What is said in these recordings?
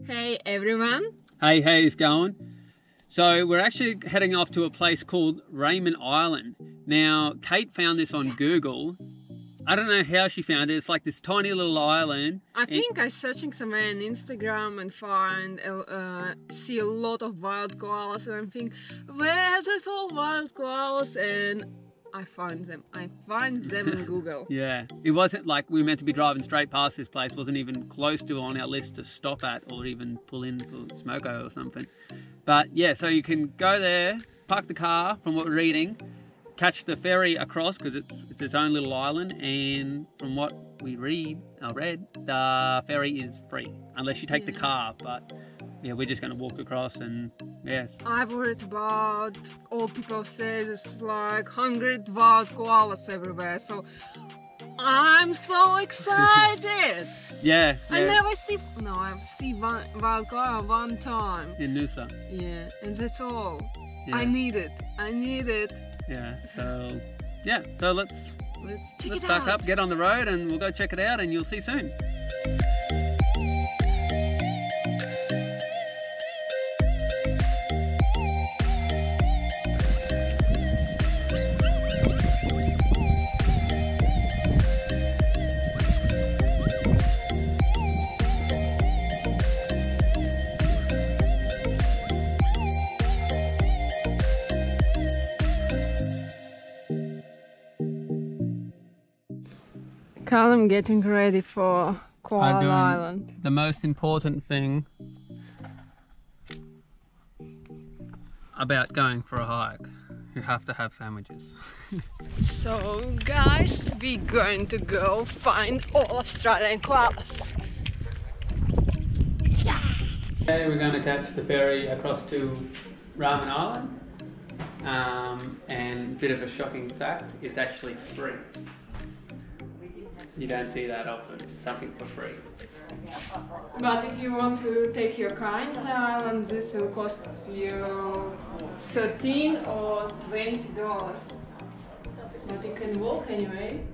Hey everyone. Hey, how's it going? So we're actually heading off to a place called Raymond Island. Now, Kate found this on Google. I don't know how she found it. It's like this tiny little island. I think I searching somewhere on Instagram and see a lot of wild koalas and I think, where's this all wild koalas? And I find them on Google. Yeah, it wasn't like we were meant to be driving straight past this place. Wasn't even close to on our list to stop at or even pull in for smoko or something. But yeah, so you can go there, park the car from what we're reading, catch the ferry across because it's its own little island, and from what we read, the ferry is free unless you take the car. But yeah, we're just going to walk across and yeah. I've heard about all people say it's like 100 wild koalas everywhere, so I'm so excited. Yeah. I've seen wild koala one time in Noosa. Yeah, and that's all. Yeah. I need it. Yeah, so let's check it back out. up, get on the road, and we'll go check it out, and you'll see soon. Callum getting ready for Koala Island. The most important thing about going for a hike, you have to have sandwiches. So guys, we're going to go find all Australian koalas. Yeah! Today we're going to catch the ferry across to Raymond Island, and a bit of a shocking fact, it's actually free. You don't see that often, something for free. But if you want to take your car in the island, this will cost you $13 or $20. But you can walk anyway.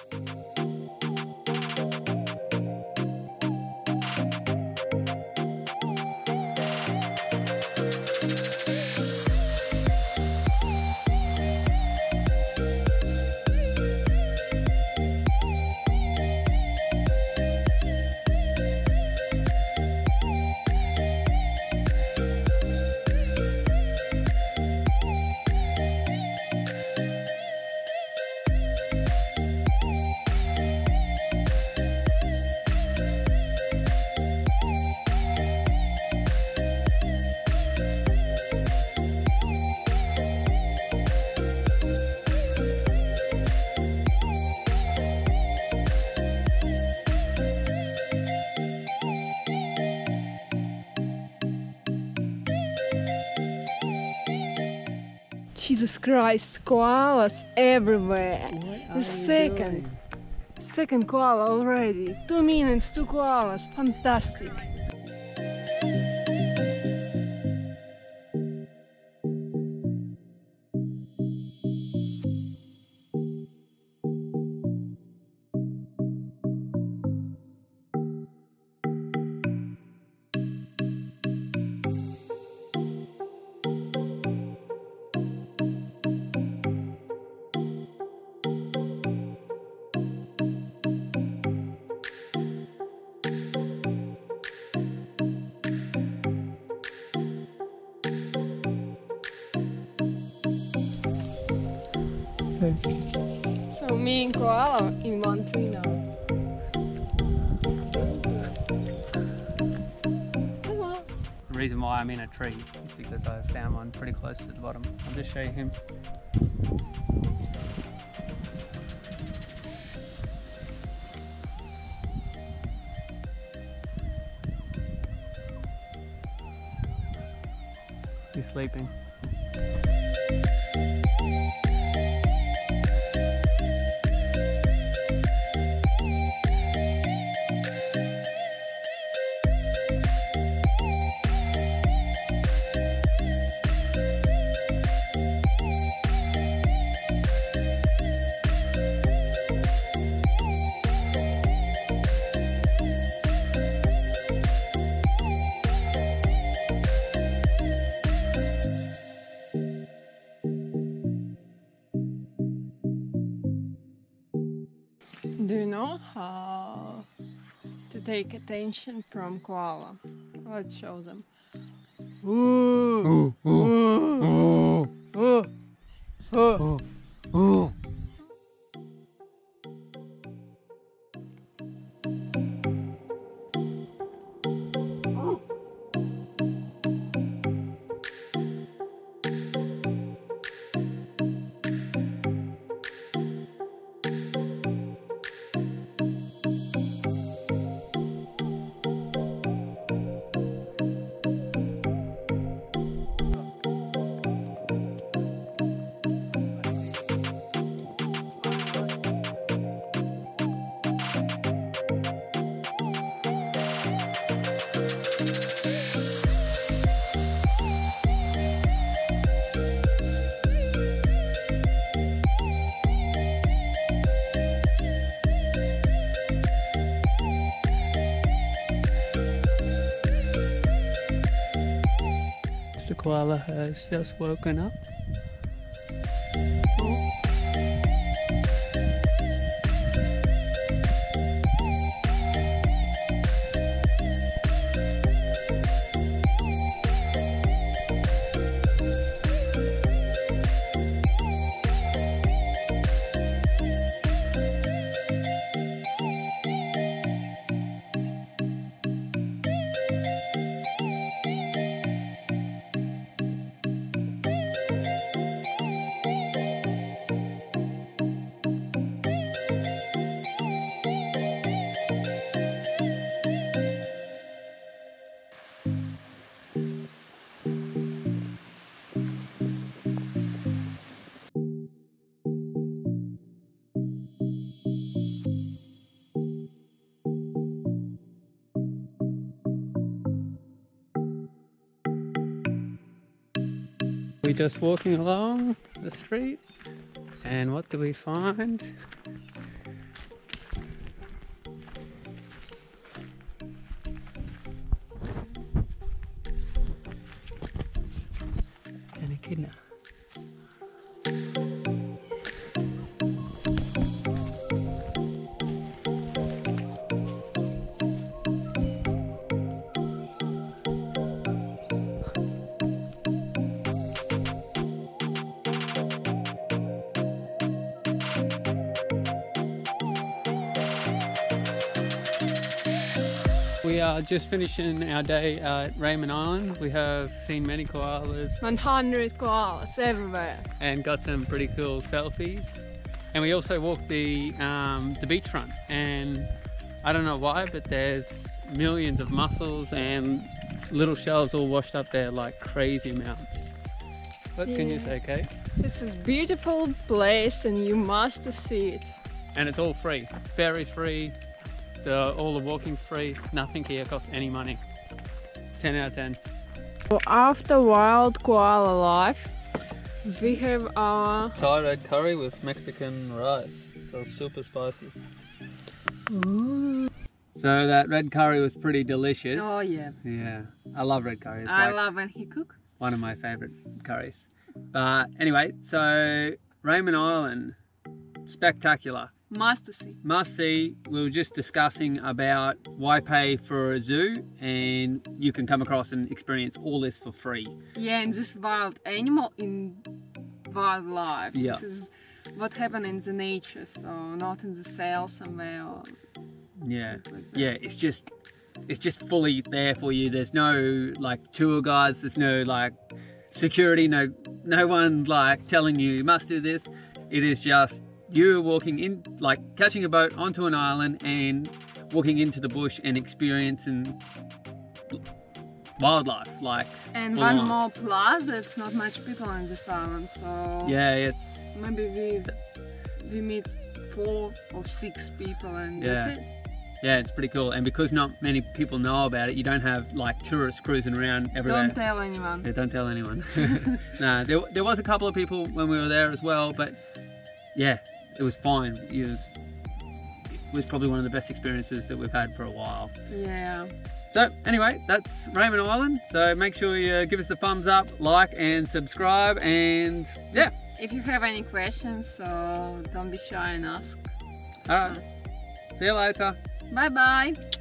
Jesus Christ, koalas everywhere. The second koala already. 2 minutes, 2 koalas, fantastic. So me and Koala in one tree now. The reason why I'm in a tree is because I found one pretty close to the bottom. I'll just show you him. He's sleeping. Do you know how to take attention from koala? Let's show them. Ooh, ooh, ooh, ooh, ooh, ooh. The koala has just woken up. We're just walking along the street, and what do we find? An echidna. We are just finishing our day at Raymond Island. We have seen many koalas 100 koalas everywhere. and got some pretty cool selfies. And we also walked the beachfront, and I don't know why, but there's millions of mussels and little shells all washed up there like crazy amounts. What can you say, Kate? This is beautiful place and you must see it. And it's all free. Ferry's free. All the walking's free. Nothing here costs any money. 10 out of 10. So after wild koala life, we have our Thai red curry with Mexican rice. So super spicy. Ooh. So that red curry was pretty delicious. Oh yeah. Yeah, I love red curry. It's I like love when he cook. one of my favorite curries. But anyway, so Raymond Island, spectacular. Must see. Must see. We were just discussing about why pay for a zoo, and you can come across and experience all this for free. Yeah, and this wild animal in wildlife. Yeah. This is what happens in the nature, so not in the cell somewhere. Or Yeah, like that. yeah. It's just fully there for you. There's no like tour guides. There's no like security. No one like telling you must do this. It is just you walking in, like catching a boat onto an island and walking into the bush and experiencing wildlife, like. And full one on. more plus, it's not much people on this island, so Yeah, it's. maybe we meet 4 or 6 people and that's it. Yeah, it's pretty cool. And because not many people know about it, you don't have like tourists cruising around everywhere. Don't tell anyone. Yeah, don't tell anyone. No, there was a couple of people when we were there as well, but yeah, it was fine. It was probably one of the best experiences that we've had for a while. Yeah. So anyway, that's Raymond Island. So make sure you give us a thumbs up, like and subscribe, and yeah. If you have any questions, so don't be shy and ask. All right. See you later. Bye bye.